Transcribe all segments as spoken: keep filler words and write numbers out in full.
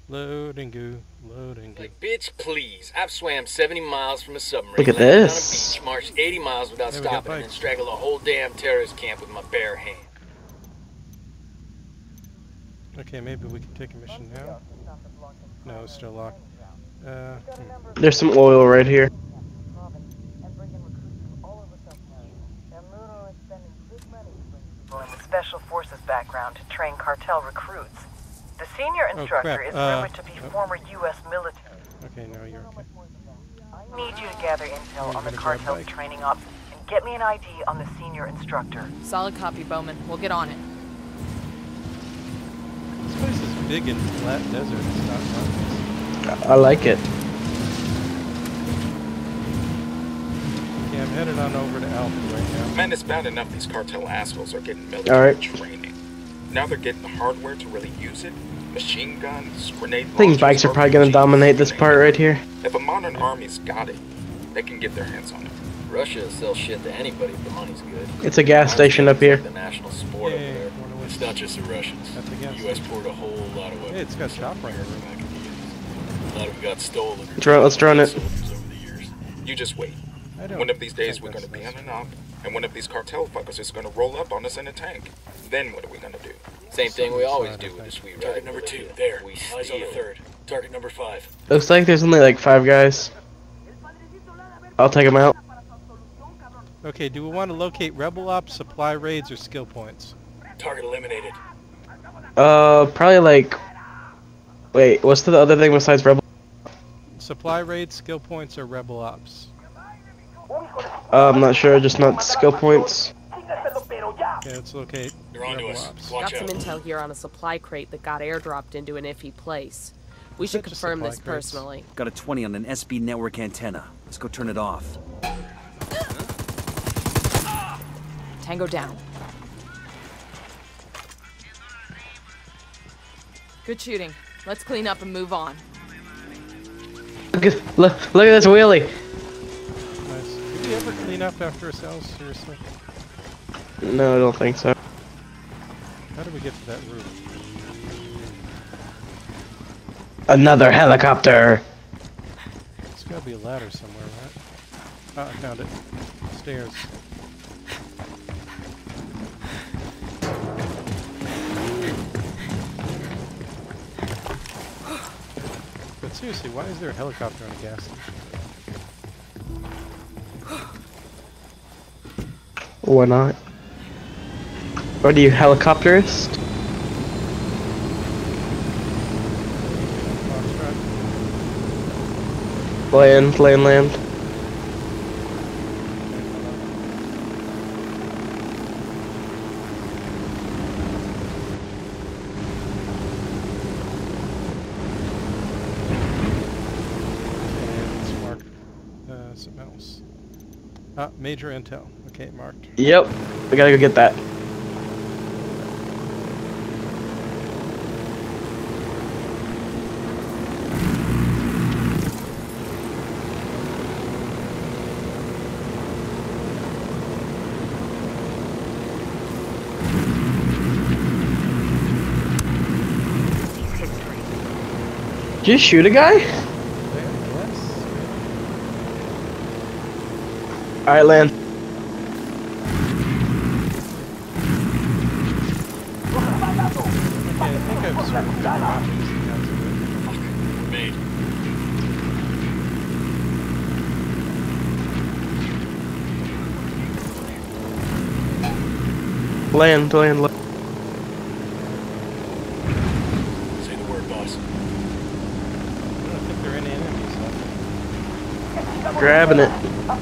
Load and go, load and go. Like, bitch, please. I've swam seventy miles from a submarine, Look at landed on a this. beach, marched eighty miles without Hey, we got stopping, and then bikes. strangled a whole damn terrorist camp with my bare hand. Okay, maybe we can take a mission now. No, it's still locked. Uh, hmm. There's some oil right here. With special forces background to train cartel recruits. The senior instructor crap. is Uh, rumored to be oh. former U S military. Okay, no, you're okay. I need you to gather intel You're on the gonna grab cartel's bike. training ops and get me an I D on the senior instructor. Solid copy, Bowman. We'll get on it. This place is big and flat desert. It's not mountains. I like it. Okay, I'm headed on over to Alpha right now. Man, it's bad enough these cartel assholes are getting military Alright. training. Now they're getting the hardware to really use it. Machine guns, grenade I think bikes are probably gonna dominate this part right here. If a modern army's got it, they can get their hands on it. Russia will sell shit to anybody if the money's good. It's a gas station up here. The national sport Yay, over there. wonder what's- It's not just the Russians. That's a gas The U S poured a whole lot of weapons. Hey, it's got into shop right America here. back in the eighties. A lot of them got stolen. or Let's run- let's run it. soldiers over the years. You just wait. I don't One of these days think we're that's gonna be on nice. an op, and one of these cartel fuckers is gonna roll up on us in a tank. Then what are we gonna do? Same thing we always Side do with the effect. sweet Target ride. number two, there. We Eyes on the steal. third. Target number five. Looks like there's only like five guys. I'll take them out. Okay, do we want to locate rebel ops, supply raids, or skill points? Target eliminated. Uh, probably like. Wait, what's the other thing besides rebel? Supply raids, skill points, or rebel ops? Uh, I'm not sure. Just not skill points. Okay, let's locate They're onto rebel us. ops. Watch Got some out. intel here on a supply crate that got airdropped into an iffy place. We should Such a confirm supply this crates. personally. Got a twenty on an S B network antenna. Let's go turn it off. Tango down. Good shooting. Let's clean up and move on. Look at, look, look at this wheelie. Nice. Did we ever clean up after ourselves? Seriously? No, I don't think so. How did we get to that roof? Another helicopter. There's got to be a ladder somewhere, right? Oh, I found it. Stairs. But seriously, why is there a helicopter on a gas station? Why not? Or do you helicopterist? Foxtrot? Land, land, land. And let's mark uh, something else. Ah, major intel. Okay, marked. Yep. We gotta go get that. Did you shoot a guy? Yes. Alright, land. Okay, I think I've sort of figured out who's the guys who Made. Land, land, land. Say the word, boss. I don't think there are any enemies left. Grabbing it.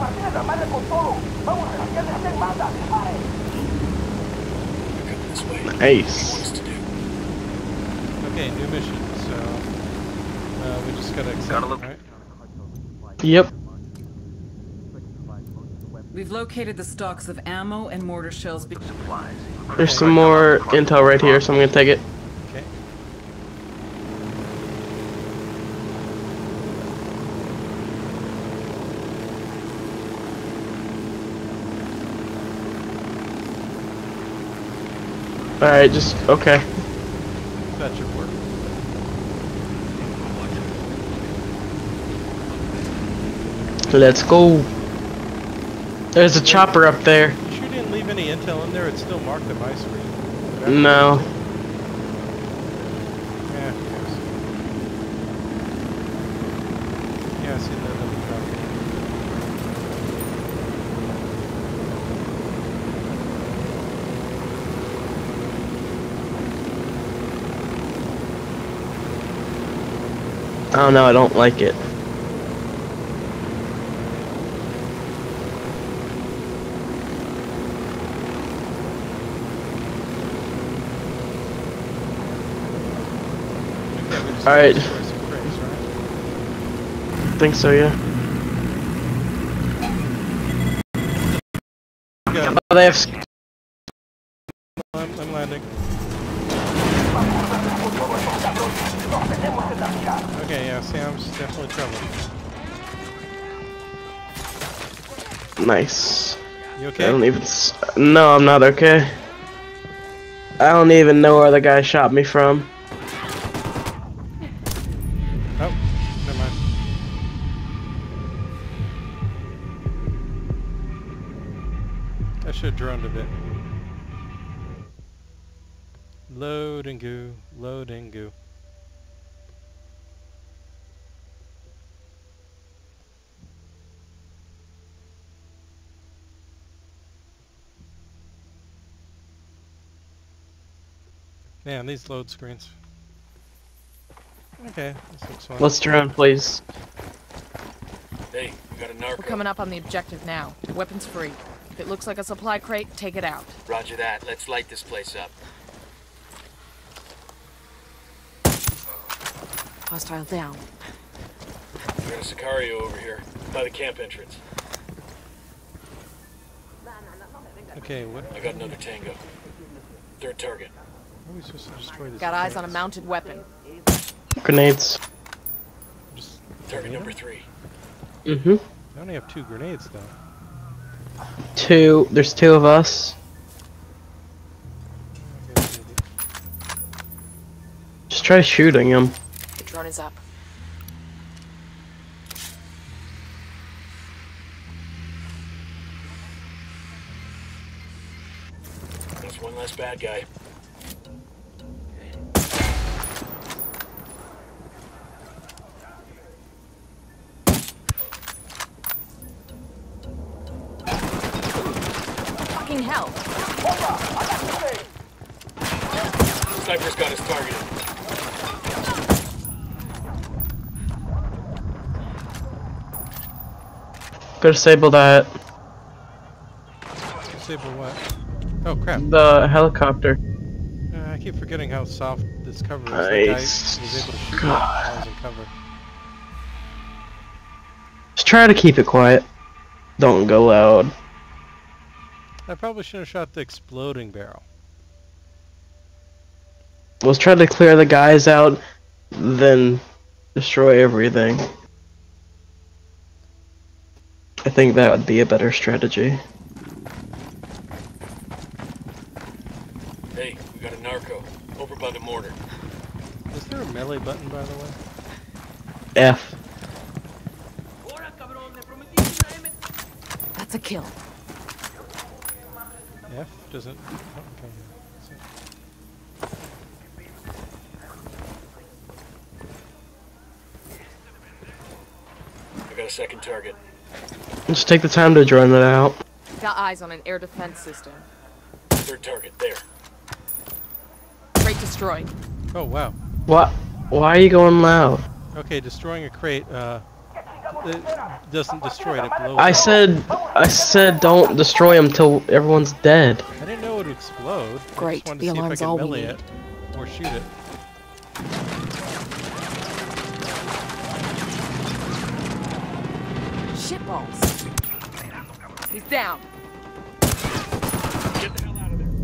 They're coming this way. What do you want Nice. us to do? Okay, new mission. So uh, we just gotta accept it, right? Yep. We've located the stocks of ammo and mortar shells. Be There's some more intel right here, so I'm gonna take it. Okay. Alright, just okay. That should work. Let's go. There's a chopper up there. You sure didn't leave any intel in there? It's still marked on my screen. No. Yeah, yes. Yeah, I see that little drop. Oh no, I don't like it. Alright. I think so, yeah. Go. Oh, they have. I'm, I'm landing. Okay, yeah, Sam's definitely trouble. Nice. You okay? I don't even. S no, I'm not okay. I don't even know where the guy shot me from. Oh, never mind. I should have droned a bit. Load and goo, load and goo. Man, these load screens. Okay, this looks fun. Let's drone, please. Hey, we got a narco. We're coming up on the objective now. Weapons free. If it looks like a supply crate, take it out. Roger that. Let's light this place up. Hostile down. We got a Sicario over here, by the camp entrance. Okay, what? I got another Tango. Third target. How are we supposed to destroy this? Got eyes on a mounted weapon. Grenades. Just Target number three. Mm-hmm. I only have two grenades though. Two. There's two of us. Just try shooting him. The drone is up. There's one less bad guy. Fucking hell. Sniper's got us targeted. Go disable that. Disable what? Oh crap. The helicopter. Uh, I keep forgetting how soft this cover is. Nice. That guy was able to shoot God. while I was in cover. Just try to keep it quiet. Don't go loud. I probably should have shot the exploding barrel. Let's try to clear the guys out, then destroy everything. I think that would be a better strategy. Hey, we got a narco. Over by the mortar. Is there a melee button, by the way? F. That's a kill. F doesn't. Oh, okay. I got a second target. Just take the time to drone it out. Got eyes on an air defense system. Third target, there. Crate destroyed. Oh wow. What? Why are you going loud? Okay, destroying a crate. Uh, it doesn't destroy it. It blows. I up. said, I said, don't destroy them till everyone's dead. I didn't know it would explode. Great, I just wanted the to see alarm's if I all could we melee need. it or shoot it. Shitballs. He's down. Get the hell out of there.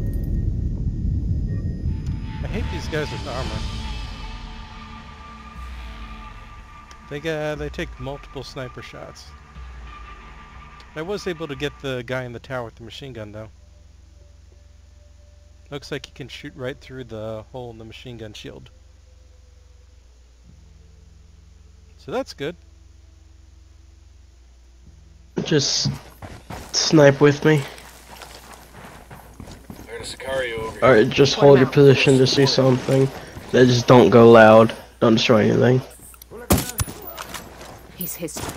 I hate these guys with armor. They uh, they take multiple sniper shots. I was able to get the guy in the tower with the machine gun though. Looks like he can shoot right through the hole in the machine gun shield. So that's good. Just snipe with me. I got a Sicario over here. Alright, just hold your position to see something. They just don't go loud. Don't destroy anything. He's history.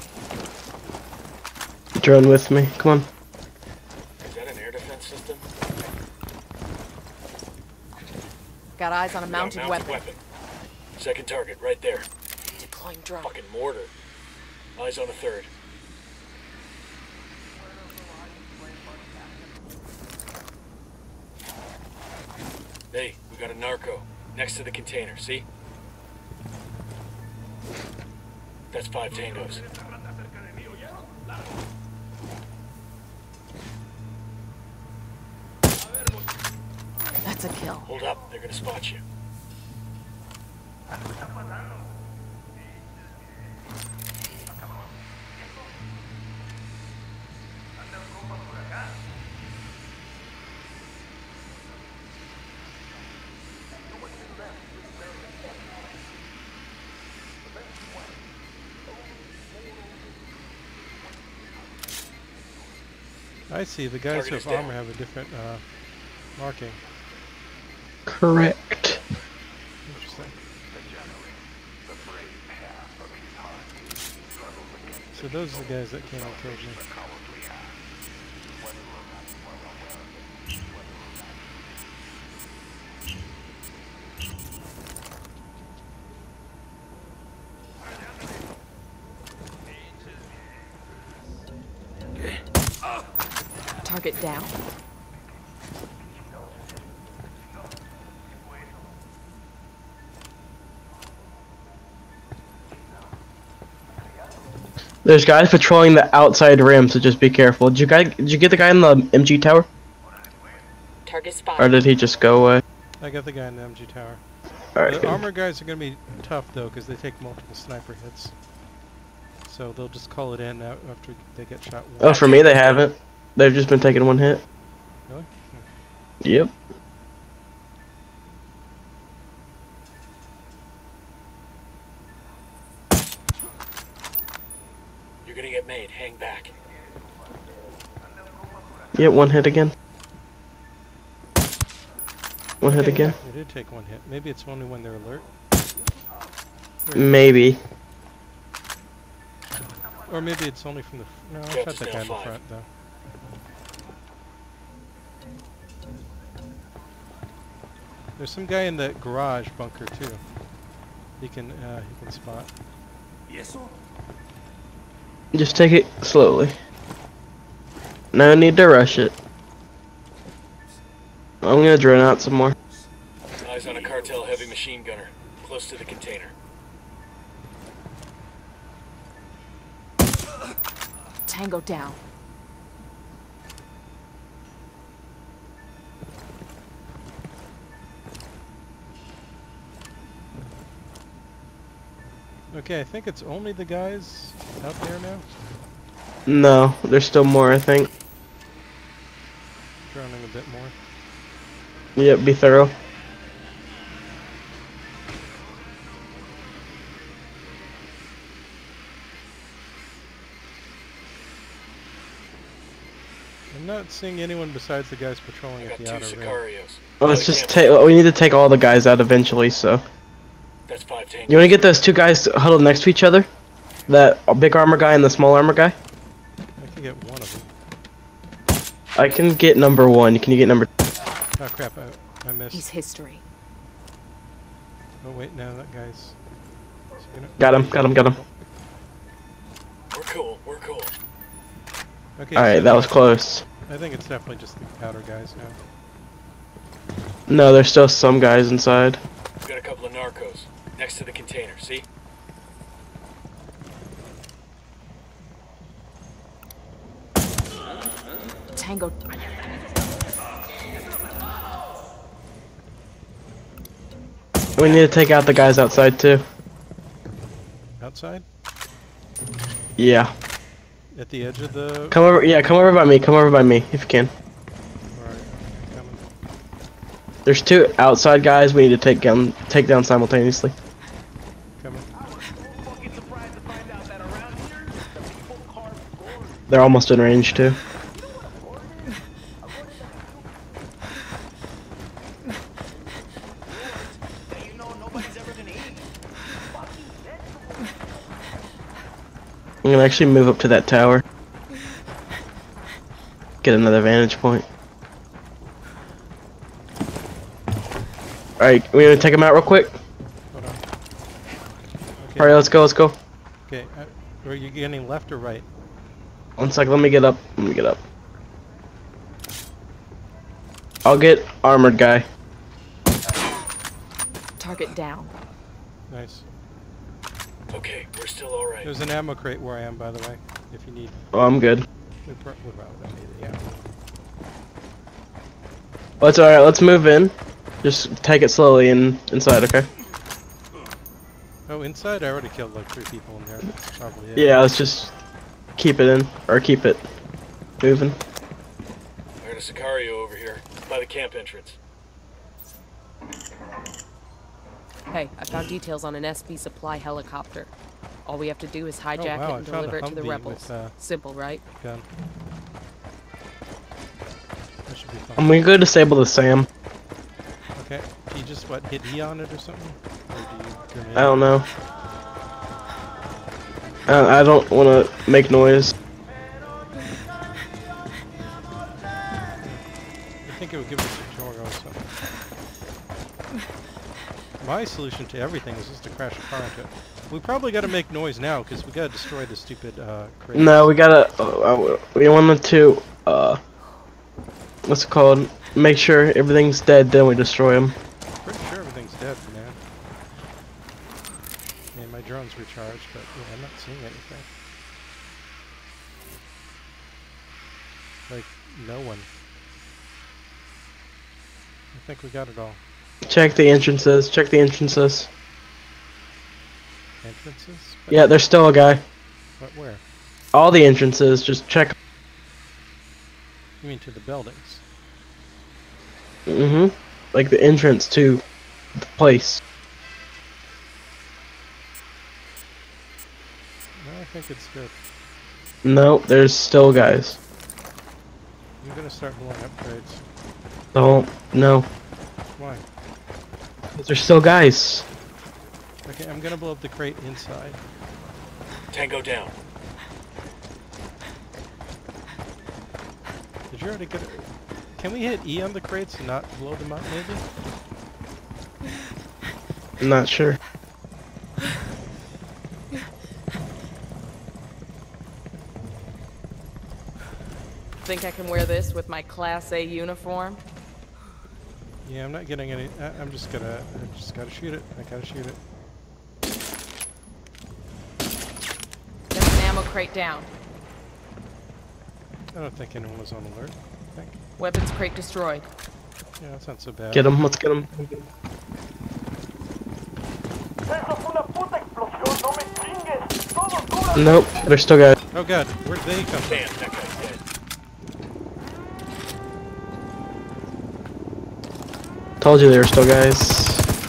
Drone with me. Come on. Is that an air defense system? Got eyes on a We got mounted, weapon. Second target, right there. Deploying drone. Fucking mortar. Eyes on a third. Hey, we got a narco. Next to the container, see? That's five tangos. That's a kill. Hold up, they're gonna spot you. I see. The guys who have armor have a different uh, marking. Correct. Interesting. So those are the guys that came and killed me. Target down. There's guys patrolling the outside rim, so just be careful. Did you guy? Did you get the guy in the M G tower? Target spot. Or did he just go away? I got the guy in the M G tower. Alright. The good. armor guys are going to be tough though, because they take multiple sniper hits. So they'll just call it in out after they get shot once. Oh, for me they haven't. They've just been taking one hit. Really? Yep. You're gonna get made. Hang back. Yep, one hit again. One hit Okay, again. They did take one hit. Maybe it's only when they're alert. Maybe. Or maybe it's only from the... F no, I Yeah, shot just that down guy in the five. front though. There's some guy in the garage bunker too. He can, uh, he can spot. Just take it slowly. No need to rush it. I'm gonna drone out some more. Eyes on a cartel heavy machine gunner. Close to the container. Tango down. Okay, I think it's only the guys out there now. No, there's still more, I think. Droning a bit more. Yep, be thorough. I'm not seeing anyone besides the guys patrolling I at got the two outer rim. Sicarios. Well, let's just take. We need to take all the guys out eventually. So, That's five tangos. you want to get those two guys huddled next to each other? That big armor guy and the small armor guy. I can get one of them. I can get number one. Can you get number? Oh crap, I, I missed. He's history. Oh wait, no, that guy's... is he gonna- Got him. Got him. Got him. We're cool. We're cool. Okay, All right, so that was close. I think it's definitely just the outer guys now. No, there's still some guys inside. We got a couple of narcos. Next to the container, see? Tango. We need to take out the guys outside too. Outside? Yeah. At the edge of the... Come over. Yeah, come over by me. Come over by me if you can. Alright, okay, coming. There's two outside guys we need to take down. Take down simultaneously. Coming. They're almost in range too. I'm gonna actually move up to that tower. Get another vantage point. Alright, we gonna take him out real quick? Hold on. Okay. Alright, let's go, let's go. Okay, uh, are you getting left or right? One sec, let me get up. Let me get up. I'll get armored guy. Target down. Nice. Okay, we're still alright. There's an ammo crate where I am, by the way, if you need. Oh, I'm good. We pro we probably don't need it, yeah. Well, it's alright, let's move in. Just take it slowly in inside, okay? Oh, inside? I already killed like three people in there. That's probably it. Yeah, let's just keep it in. Or keep it moving. I heard a Sicario over here, by the camp entrance. Hey, I found details on an S P supply helicopter. All we have to do is hijack wow, it and I found a deliver it to the Humvee rebels. with, uh, Simple, right? Gun. That should be fun. I'm gonna go disable the SAM. Okay. Do you just, what, hit E on it or something? Or do you grenade? I don't know. I, I don't want to make noise. I think it would give us a Jorgo or something. My solution to everything is just to crash a car into it. We probably got to make noise now because we got to destroy the stupid uh, crate. No, we gotta. Uh, we wanted to. Uh, what's it called? Make sure everything's dead, then we destroy them. Pretty sure everything's dead, man. Yeah, my drone's recharged, but yeah, I'm not seeing anything. Like, no one. I think we got it all. Check the entrances. Check the entrances. Entrances? But Yeah, there's still a guy. But where? All the entrances. Just check. You mean to the buildings? Mm-hmm. Like the entrance to the place. No, I think it's good. No, there's still guys. I'm gonna start blowing upgrades. Don't. No. Why? There's still guys. Okay, I'm gonna blow up the crate inside. Tango down. Did you already get it? Can we hit E on the crates and not blow them up, maybe? I'm not sure. Think I can wear this with my Class A uniform? Yeah, I'm not getting any. I, I'm just gonna. I just gotta shoot it. I gotta shoot it. There's an ammo crate down. I don't think anyone was on alert. I think. Weapons crate destroyed. Yeah, that's not so bad. Get him. Let's get him. Nope. There's still guys. Oh god, where did they come from? Damn, that guy's dead. Told you there were still guys.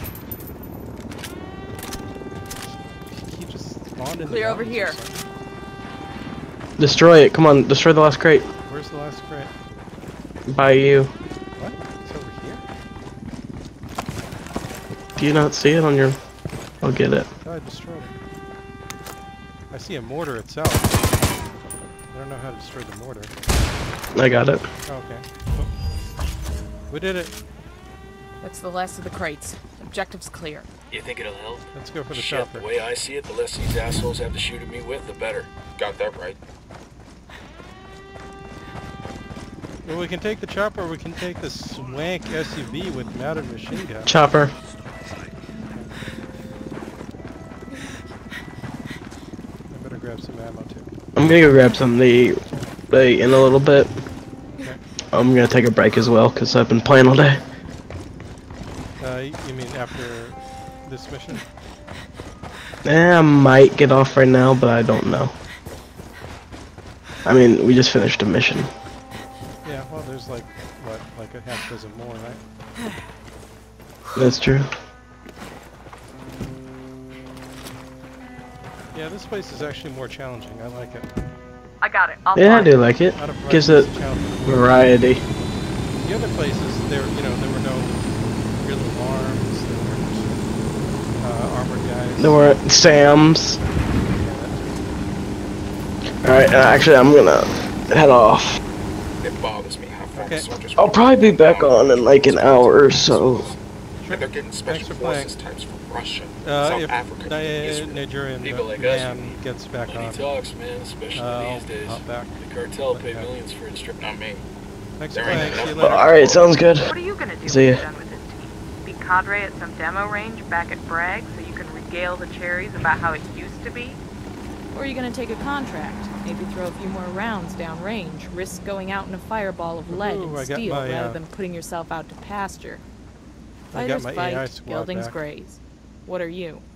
He just spawned in the Clear over mountains or here. something. Destroy it. Come on. Destroy the last crate. Where's the last crate? By you. What? It's over here? Do you not see it on your... I'll get it. Oh, I destroyed it. I see a mortar itself. I don't know how to destroy the mortar. I got it. Oh, okay. Oh. We did it. That's the last of the crates. Objective's clear. You think it'll help? Let's go for the Shit, chopper. the way I see it, the less these assholes have to shoot at me with, the better. Got that right. Well, we can take the chopper, or we can take the swank S U V with mounted machine gun. Chopper. I better grab some ammo too. I'm gonna go grab some. They, they in a little bit. Okay. I'm gonna take a break as well because I've been playing all day. Uh, you mean after this mission? Eh, I might get off right now, but I don't know. I mean, we just finished a mission. Yeah, well, there's like, what, like a half dozen more, right? That's true. Yeah, this place is actually more challenging. I like it. I got it. I'll Yeah, I fly. do like it. Out of Gives it Rikers Challenge. variety. The other places, there, you know, there were no real alarms. There weren't uh, armored guys. There weren't Sam's. Alright, uh, actually, I'm gonna head off. It bothers me how far Okay. the soldiers I'll probably be back on in like an hour or so. And they're getting special for forces types from Russia, Uh, South if Africa, Ni- Israel. Nigerian People like us man who gets back Money on, talks, man, especially uh, these days. I'll hop back. The cartel pay Yeah. millions for its strip. Not me. Thanks for There ain't playing. See you enough. later. Alright, sounds good. What are you gonna do See when ya. you're done with this team? Be cadre at some demo range back at Bragg so you can regale the cherries about how it used to be? Or are you gonna take a contract? Maybe throw a few more rounds downrange, risk going out in a fireball of lead Ooh, and I got steel my, rather uh, than putting yourself out to pasture. I got Fighters my fight, A I squad geldings back. graze. What are you?